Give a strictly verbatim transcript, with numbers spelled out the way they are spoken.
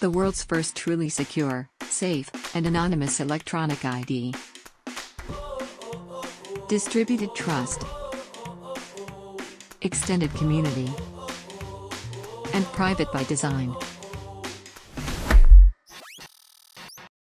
The world's first truly secure, safe, and anonymous electronic I D. Distributed trust, extended community, and private by design.